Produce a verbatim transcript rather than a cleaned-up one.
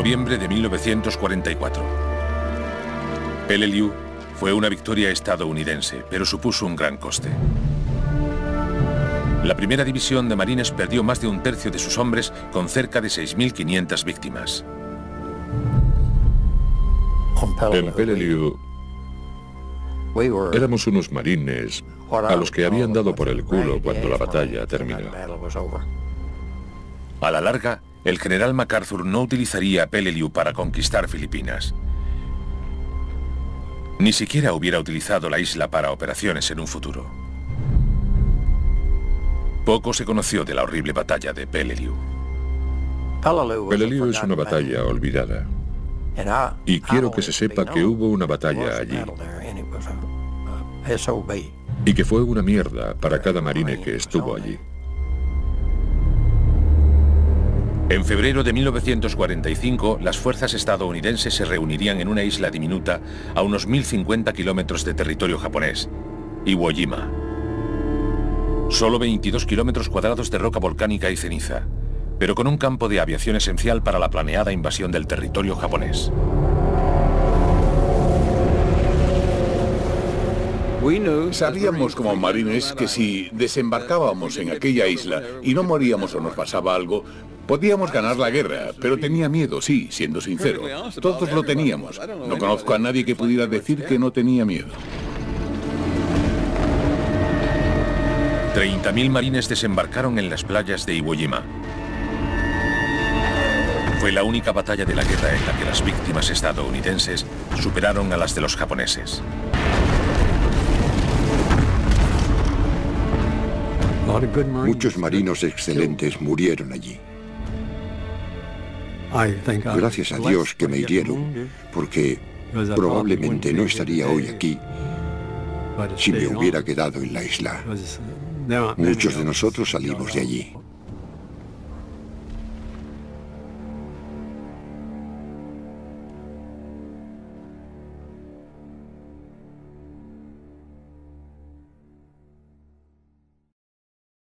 Noviembre de mil novecientos cuarenta y cuatro. Peleliu fue una victoria estadounidense, pero supuso un gran coste. La primera división de marines perdió más de un tercio de sus hombres, con cerca de seis mil quinientas víctimas. En Peleliu éramos unos marines a los que habían dado por el culo cuando la batalla terminó. A la larga, el general MacArthur no utilizaría Peleliu para conquistar Filipinas. Ni siquiera hubiera utilizado la isla para operaciones en un futuro. Poco se conoció de la horrible batalla de Peleliu. Peleliu es una batalla olvidada. Y quiero que se sepa que hubo una batalla allí. Y que fue una mierda para cada marine que estuvo allí. En febrero de mil novecientos cuarenta y cinco, las fuerzas estadounidenses se reunirían en una isla diminuta a unos mil cincuenta kilómetros de territorio japonés, Iwo Jima. Solo veintidós kilómetros cuadrados de roca volcánica y ceniza, pero con un campo de aviación esencial para la planeada invasión del territorio japonés. Sabíamos como marines que si desembarcábamos en aquella isla y no moríamos o nos pasaba algo, podíamos ganar la guerra, pero tenía miedo, sí, siendo sincero. Todos lo teníamos. No conozco a nadie que pudiera decir que no tenía miedo. treinta mil marines desembarcaron en las playas de Iwo Jima. Fue la única batalla de la guerra en la que las víctimas estadounidenses superaron a las de los japoneses. Muchos marinos excelentes murieron allí. Gracias a Dios que me hirieron, porque probablemente no estaría hoy aquí si me hubiera quedado en la isla. Muchos de nosotros salimos de allí.